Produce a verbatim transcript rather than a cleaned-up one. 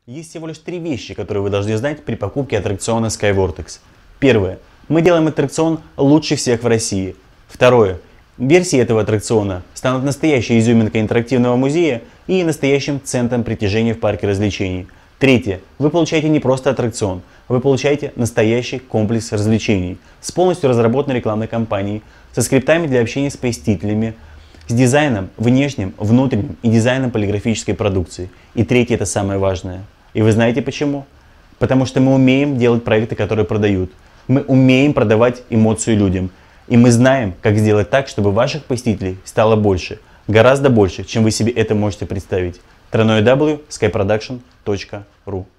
Есть всего лишь три вещи, которые вы должны знать при покупке аттракциона SkyVortex. Первое. Мы делаем аттракцион лучше всех в России. Второе. Версии этого аттракциона станут настоящей изюминкой интерактивного музея и настоящим центром притяжения в парке развлечений. Третье. Вы получаете не просто аттракцион, вы получаете настоящий комплекс развлечений с полностью разработанной рекламной кампанией, со скриптами для общения с посетителями, с дизайном внешним, внутренним и дизайном полиграфической продукции. И третье, это самое важное. И вы знаете почему? Потому что мы умеем делать проекты, которые продают. Мы умеем продавать эмоцию людям. И мы знаем, как сделать так, чтобы ваших посетителей стало больше. Гораздо больше, чем вы себе это можете представить. дабл ю дабл ю дабл ю точка skyproduction точка ру